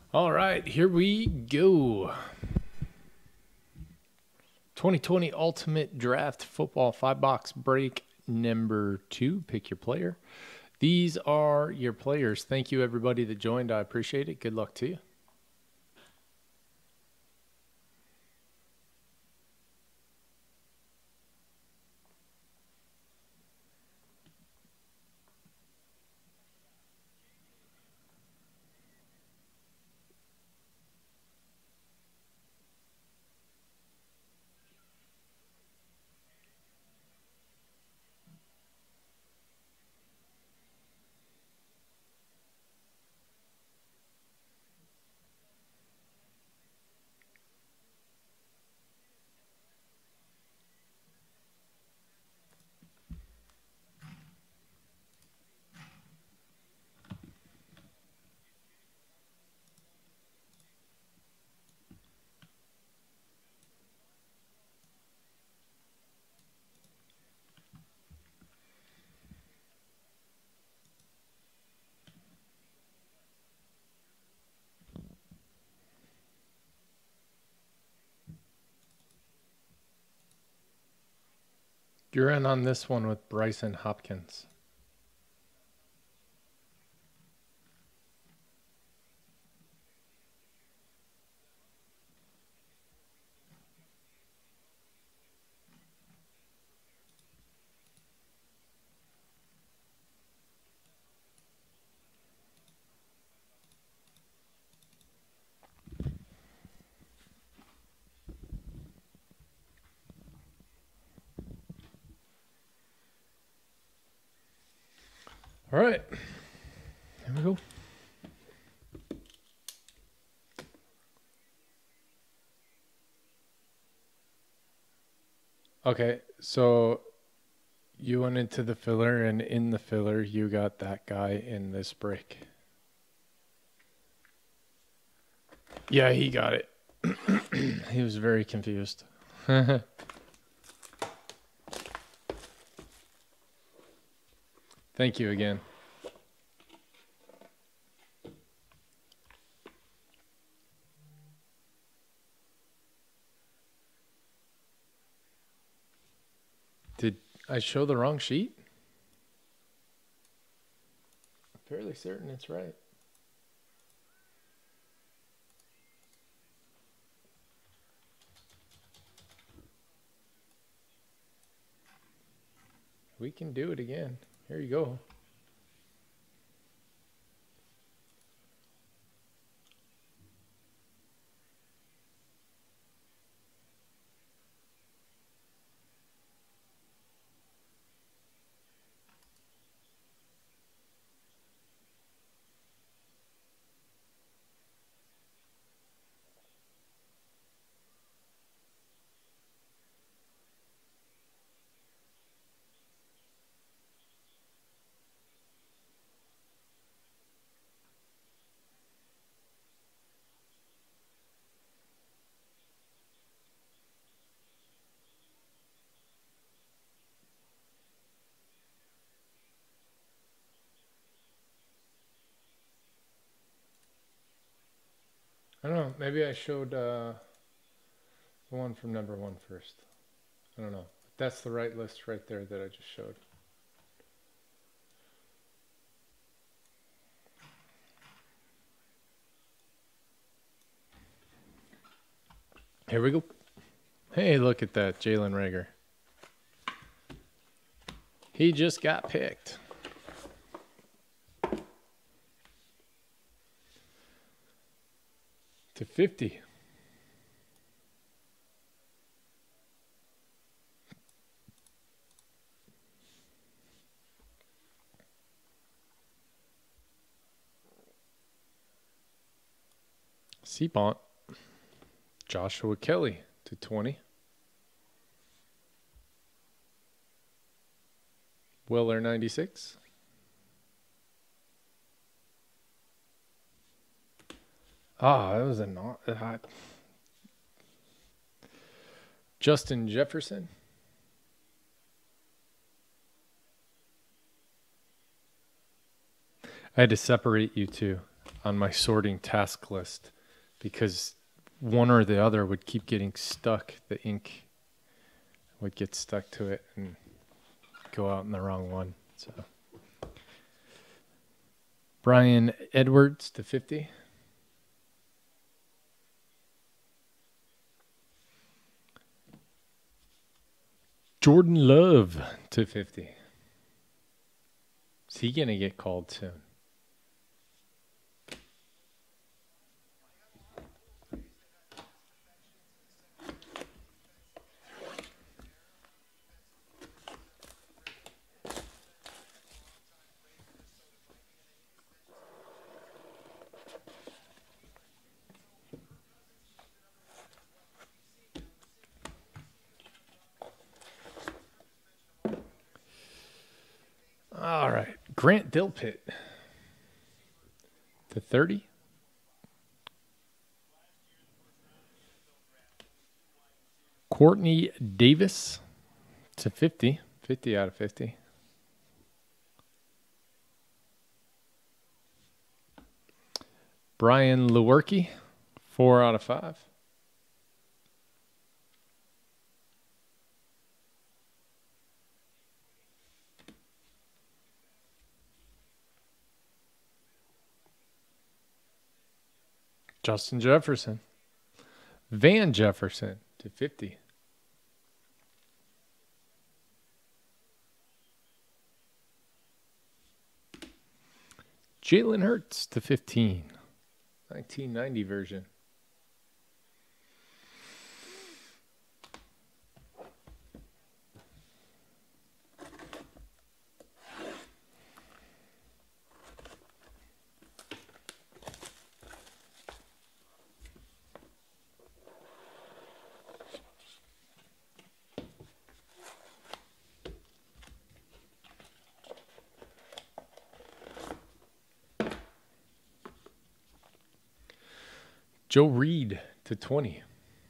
All right, here we go. 2020 Ultimate Draft Football 5-box break number 2. Pick your player. These are your players. Thank you, everybody that joined. I appreciate it. Good luck to you. You're in on this one with Bryson Hopkins. All right, here we go. Okay, so you went into the filler, and in the filler, you got that guy in this break. Yeah, he got it. He was very confused. Thank you again. Did I show the wrong sheet? I'm fairly certain it's right. We can do it again. Here you go. I don't know. Maybe I showed the one from number 1 first. I don't know. That's the right list right there that I just showed. Here we go. Hey, look at that. Jalen Reagor. He just got picked. To 50. Seabont. Joshua Kelly to 20. Willer 96. Ah, that was a not hot. Justin Jefferson. I had to separate you two. on my sorting task list because one or the other would keep getting stuck. The ink would get stuck to it and go out in the wrong one. So Brian Edwards to 50. Jordan Love to 50. Is he going to get called soon? All right. Grant Delpit to 30. Courtney Davis to 50. 50 out of 50. Brian Lewerke, 4 out of 5. Justin Jefferson. Van Jefferson to 50. Jalen Hurts to 15. 1990 version. Joe Reed to 20.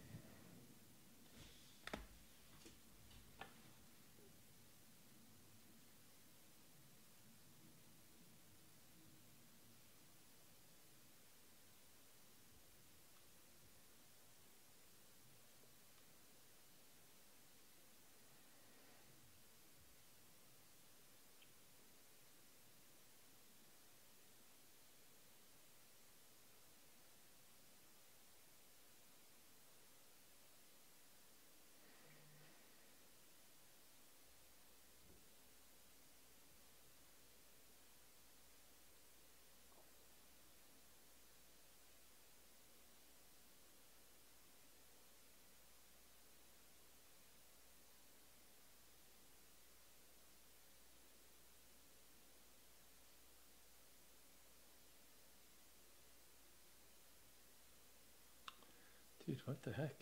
Dude, what the heck?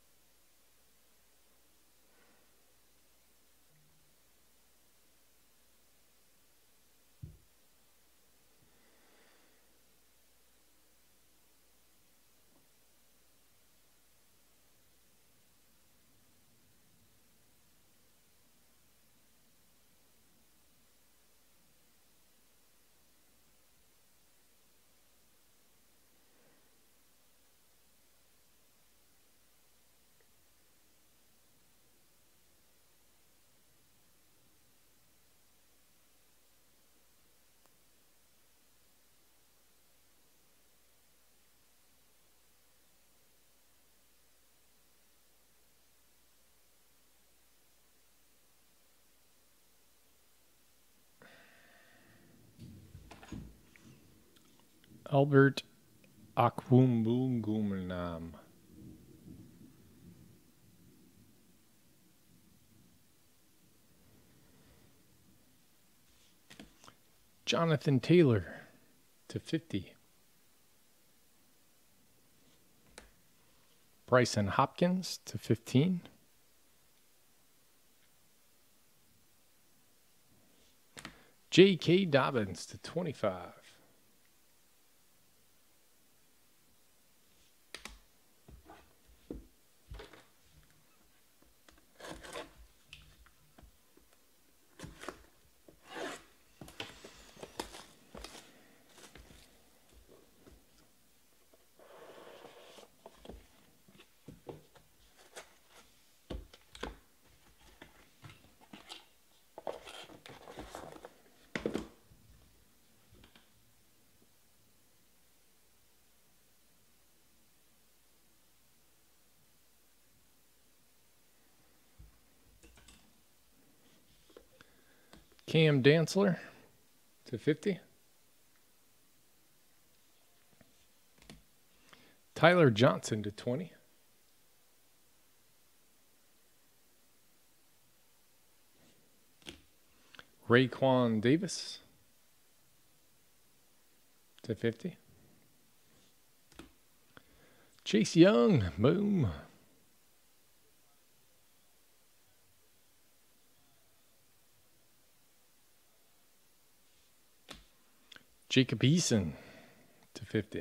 Albert Akwumbungumanam. Jonathan Taylor to 50. Bryson Hopkins to 15. J.K. Dobbins to 25. Cam Dantzler to 50. Tyler Johnson to 20. Raekwon Davis to 50. Chase Young, boom. Jacob Eason to 50.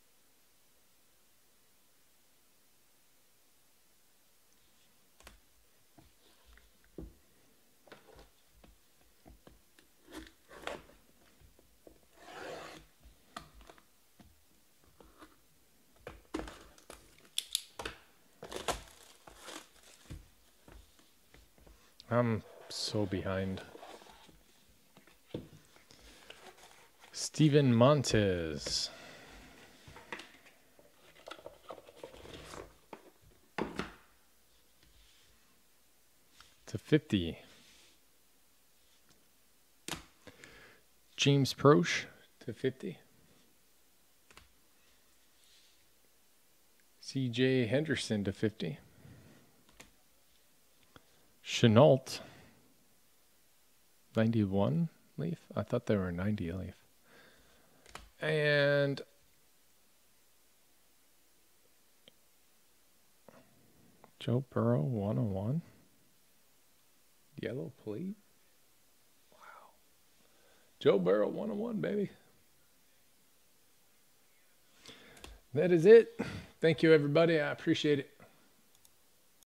I'm so behind. Steven Montez. To 50. James Proche to 50. CJ Henderson to 50. Chenault, 91 leaf. I thought they were 90 leaf. And Joe Burrow, 101. Yellow plate. Wow. Joe Burrow, 101, baby. That is it. Thank you, everybody. I appreciate it.